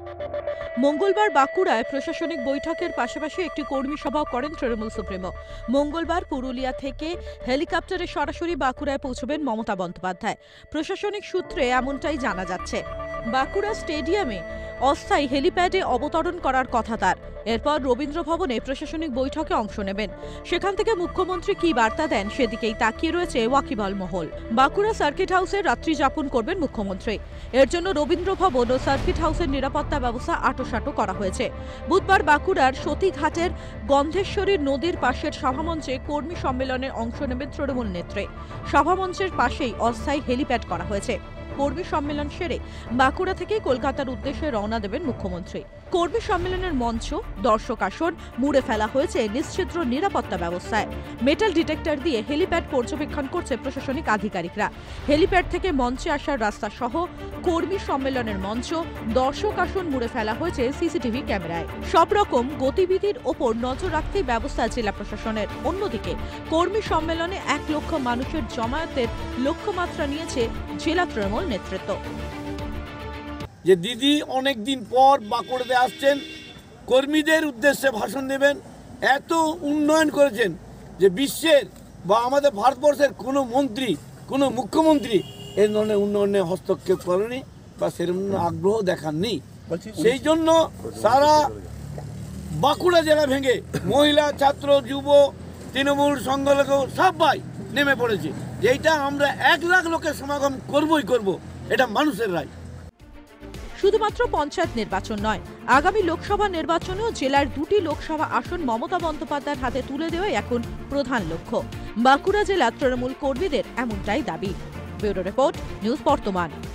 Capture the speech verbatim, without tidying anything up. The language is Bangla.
মঙ্গলবার বাঁকুড়ায় প্রশাসনিক বৈঠকের পাশাপাশি একটি কর্মী সভা করেন তৃণমূল সুপ্রিমো। মঙ্গলবার পুরুলিয়া থেকে হেলিকপ্টারে সরাসরি বাঁকুড়ায় পৌঁছবেন মমতা বন্দ্যোপাধ্যায়। প্রশাসনিক সূত্রে এমনটাই জানা যাচ্ছে। বাঁকুড়া স্টেডিয়ামে অস্থায়ী হেলিপ্যাডে অবতরণ করার কথা তার। এরপর রবীন্দ্র ভবনে প্রশাসনিক বৈঠকে অংশ নেবেন। সেখান থেকে মুখ্যমন্ত্রী কি বার্তা দেন সেদিকেই তাকিয়ে রয়েছে ওয়াকিবহাল মহল। বাঁকুড়া সার্কিট হাউসে রাত্রি যাপন করবেন মুখ্যমন্ত্রী। এর জন্য রবীন্দ্র ভবন ও সার্কিট হাউসের নিরাপত্তা ব্যবস্থা আঁটোসাঁটো করা হয়েছে। বুধবার বাঁকুড়ার সতীঘাটের গন্ধেশ্বরী নদীর পাশের সভামঞ্চে কর্মী সম্মেলনে অংশ নেবেন তৃণমূল নেত্রী। সভামঞ্চের পাশেই অস্থায়ী হেলিপ্যাড করা হয়েছে। কর্মী সম্মেলন সেরে বাঁকুড়া থেকে কলকাতার উদ্দেশ্যে রওনা দেবেন মুখ্যমন্ত্রী। কর্মী সম্মেলনের মঞ্চ, দর্শক আসন মুড়ে ফেলা হয়েছে নিশ্চিদ্র নিরাপত্তা ব্যবস্থায়। মেটাল ডিটেক্টর দিয়ে হেলিপ্যাড পর্যবেক্ষণ করছে প্রশাসনিক আধিকারিকরা। হেলিপ্যাড থেকে মঞ্চে আসার রাস্তা সহ কর্মী সম্মেলনের মঞ্চ, দর্শক আসন মুড়ে ফেলা হয়েছে সিসিটিভি ক্যামেরায়। সব রকম গতিবিধির ওপর নজর রাখতেই ব্যবস্থা জেলা প্রশাসনের। অন্যদিকে কর্মী সম্মেলনে এক লক্ষ মানুষের জমায়েতের লক্ষ্যমাত্রা নিয়েছে জেলা তৃণমূল নেতৃত্ব। যে দিদি অনেক দিন পর বাঁকুড়াতে আসছেন, কর্মীদের উদ্দেশ্যে ভাষণ দেবেন। এত উন্নয়ন করেছেন যে বিশ্বের বা আমাদের ভারতবর্ষের কোনো মন্ত্রী, কোনো মুখ্যমন্ত্রী এই ধরনের উন্নয়নে হস্তক্ষেপ করেনি বা সেরকম আগ্রহ দেখাননি। সেই জন্য সারা বাঁকুড়া জেলা ভেঙে মহিলা, ছাত্র, যুব, তৃণমূল, সংখ্যালঘু সবাই নেমে পড়েছে। যেটা আমরা এক লাখ লোকের সমাগম করবই করব, এটা মানুষের রায়। শুধুমাত্র পঞ্চায়েত নির্বাচন নয়, আগামী লোকসভা নির্বাচনেও জেলার দুটি লোকসভা আসন মমতা বন্দ্যোপাধ্যায়ের হাতে তুলে দেওয়াই এখন প্রধান লক্ষ্য। বাঁকুড়া জেলার তৃণমূল কর্মীদের এমনটাই দাবি। ব্যুরো রিপোর্ট, নিউজ বর্তমান।